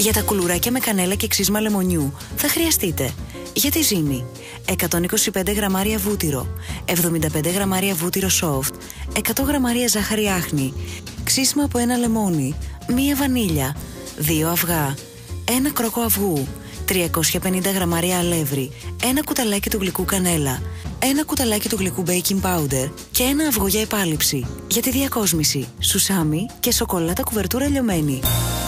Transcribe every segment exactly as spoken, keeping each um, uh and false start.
Για τα κουλουράκια με κανέλα και ξύσμα λεμονιού θα χρειαστείτε για τη ζύμη εκατόν είκοσι πέντε γραμμάρια βούτυρο, εβδομήντα πέντε γραμμάρια βούτυρο soft, εκατό γραμμάρια ζάχαρη άχνη, ξύσμα από ένα λεμόνι, μία βανίλια, δύο αυγά, ένα κρόκο αυγού, τριακόσια πενήντα γραμμάρια αλεύρι, ένα κουταλάκι του γλυκού κανέλα, ένα κουταλάκι του γλυκού baking powder και ένα αυγό για επάλυψη. Για τη διακόσμηση, σουσάμι και σοκολάτα κουβερτούρα λιωμένη.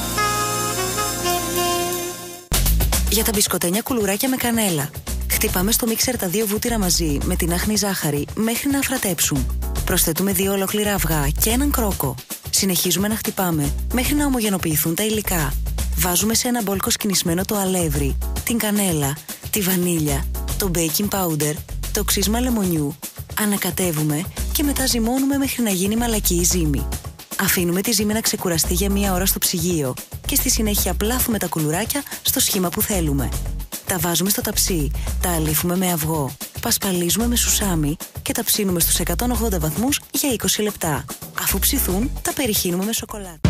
Για τα μπισκοτένια κουλουράκια με κανέλα, χτυπάμε στο μίξερ τα δύο βούτυρα μαζί με την άχνη ζάχαρη μέχρι να αφρατέψουν. Προσθέτουμε δύο ολόκληρα αυγά και έναν κρόκο. Συνεχίζουμε να χτυπάμε μέχρι να ομογενοποιηθούν τα υλικά. Βάζουμε σε ένα μπολ κοσκινισμένο το αλεύρι, την κανέλα, τη βανίλια, το baking powder, το ξύσμα λεμονιού. Ανακατεύουμε και μετά ζυμώνουμε μέχρι να γίνει μαλακή η ζύμη. Αφήνουμε τη ζύμη να ξεκουραστεί για μία ώρα στο ψυγείο και στη συνέχεια πλάθουμε τα κουλουράκια στο σχήμα που θέλουμε. Τα βάζουμε στο ταψί, τα αλείφουμε με αυγό, πασπαλίζουμε με σουσάμι και τα ψήνουμε στους εκατόν ογδόντα βαθμούς για είκοσι λεπτά. Αφού ψηθούν, τα περιχύνουμε με σοκολάτα.